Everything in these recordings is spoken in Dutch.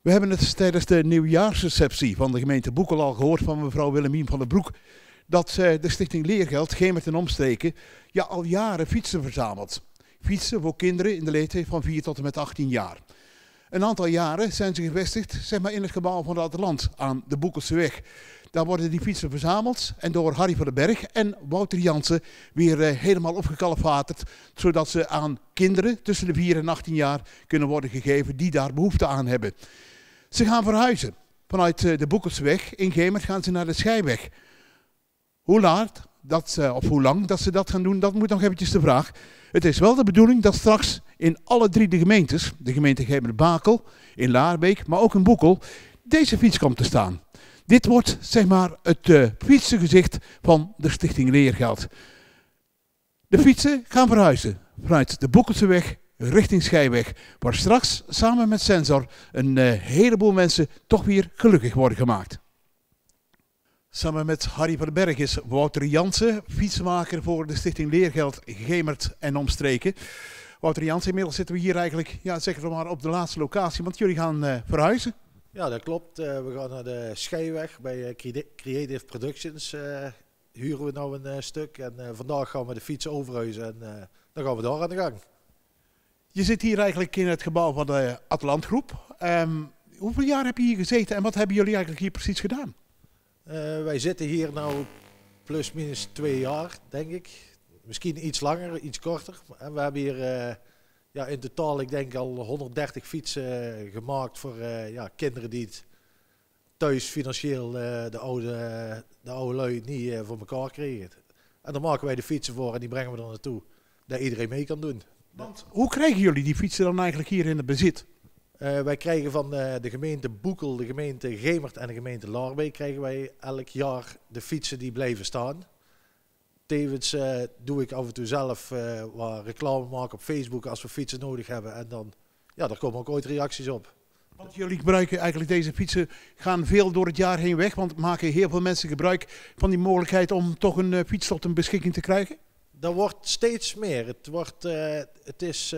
We hebben het tijdens de nieuwjaarsreceptie van de gemeente Boekel al gehoord van mevrouw Willemien van den Broek. Dat de Stichting Leergeld, Gemert en Omstreken, al jaren fietsen verzamelt. Fietsen voor kinderen in de leeftijd van 4 tot en met 18 jaar. Een aantal jaren zijn ze gevestigd in het gebouw van het Land aan de Boekelseweg. Daar worden die fietsen verzameld en door Harry van den Berg en Wouter Jansen weer helemaal opgekalfaterd. Zodat ze aan kinderen tussen de 4 en 18 jaar kunnen worden gegeven die daar behoefte aan hebben. Ze gaan verhuizen. Vanuit de Boekelseweg in Gemert gaan ze naar de Schijweg. Hoe lang dat ze dat gaan doen, dat moet nog eventjes de vraag. Het is wel de bedoeling dat straks in alle 3 de gemeentes, de gemeente Gemert-Bakel, in Laarbeek, maar ook in Boekel, deze fiets komt te staan. Dit wordt het fietsengezicht van de Stichting Leergeld. De fietsen gaan verhuizen vanuit de Boekelseweg richting Schijweg, waar straks samen met Sensor een heleboel mensen toch weer gelukkig worden gemaakt. Samen met Harry van den Berg is Wouter Jansen, fietsmaker voor de Stichting Leergeld Gemert en Omstreken. Wouter Jansen, inmiddels zitten we hier eigenlijk op de laatste locatie, want jullie gaan verhuizen. Ja, dat klopt. We gaan naar de Schijweg bij Creative Productions. Huren we nou een stuk en vandaag gaan we de fiets overhuizen en dan gaan we daar aan de gang. Je zit hier eigenlijk in het gebouw van de Atlantgroep. Hoeveel jaar heb je hier gezeten en wat hebben jullie eigenlijk hier precies gedaan? Wij zitten hier nou plus minus 2 jaar, denk ik. Misschien iets langer, iets korter. En we hebben hier in totaal, ik denk al 130 fietsen gemaakt voor kinderen die het thuis financieel de oude lui niet voor elkaar kregen. En daar maken wij de fietsen voor en die brengen we er naartoe, dat iedereen mee kan doen. Want hoe krijgen jullie die fietsen dan eigenlijk hier in het bezit? Wij krijgen van de gemeente Boekel, de gemeente Gemert en de gemeente Laarbeek krijgen wij elk jaar de fietsen die blijven staan. Tevens doe ik af en toe zelf wat reclame maken op Facebook als we fietsen nodig hebben. En dan, daar komen ook ooit reacties op. Want jullie gebruiken eigenlijk deze fietsen, gaan veel door het jaar heen weg. Want maken heel veel mensen gebruik van die mogelijkheid om toch een fiets tot een beschikking te krijgen? Dat wordt steeds meer. Het is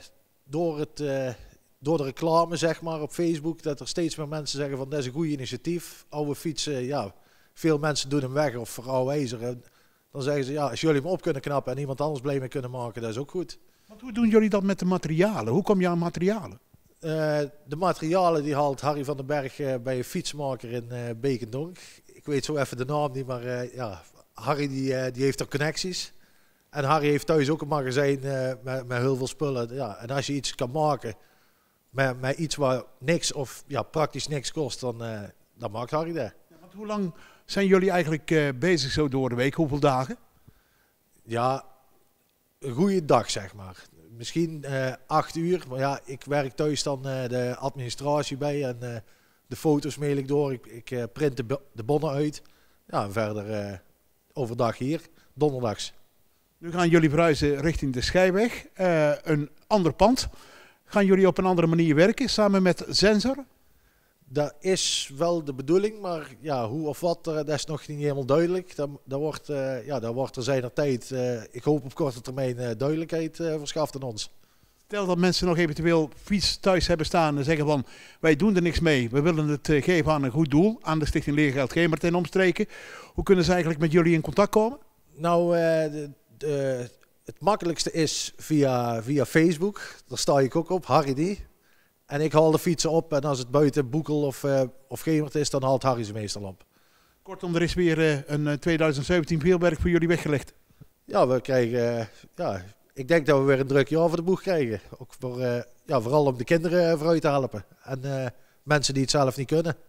door de reclame op Facebook dat er steeds meer mensen zeggen van dat is een goed initiatief. Oude fietsen, veel mensen doen hem weg of voor oude ijzer. En dan zeggen ze als jullie hem op kunnen knappen en iemand anders blij mee kunnen maken, dat is ook goed. Want hoe doen jullie dat met de materialen? Hoe kom je aan materialen? De materialen die haalt Harry van den Berg bij een fietsmaker in Beekendonk. Ik weet zo even de naam niet, maar Harry die heeft er connecties. En Harry heeft thuis ook een magazijn met heel veel spullen. Ja, en als je iets kan maken met iets waar niks of praktisch niks kost, dan maakt Harry dat. Ja, want hoe lang zijn jullie eigenlijk bezig zo door de week? Hoeveel dagen? Ja, een goede dag zeg maar. Misschien 8 uur, maar ik werk thuis dan de administratie bij en de foto's mail ik door. Ik print de bonnen uit. Ja, en verder overdag hier, donderdags. Nu gaan jullie verhuizen richting de Schijweg, een ander pand. Gaan jullie op een andere manier werken, samen met Sensor? Dat is wel de bedoeling, maar hoe of wat, dat is nog niet helemaal duidelijk. Dat wordt er zijnertijd, ik hoop op korte termijn, duidelijkheid verschaft aan ons. Stel dat mensen nog eventueel fiets thuis hebben staan en zeggen van wij doen er niks mee. We willen het geven aan een goed doel, aan de Stichting Leergeld Gemert en Omstreken. Hoe kunnen ze eigenlijk met jullie in contact komen? Nou, het makkelijkste is via Facebook. Daar sta ik ook op, Harry die. En ik haal de fietsen op en als het buiten Boekel of Gemert is, dan haalt Harry ze meestal op. Kortom, er is weer een 2017 veel werk voor jullie weggelegd. Ja, we krijgen, ik denk dat we weer een druk jaar voor de boeg krijgen. Ook vooral om de kinderen vooruit te helpen. En mensen die het zelf niet kunnen.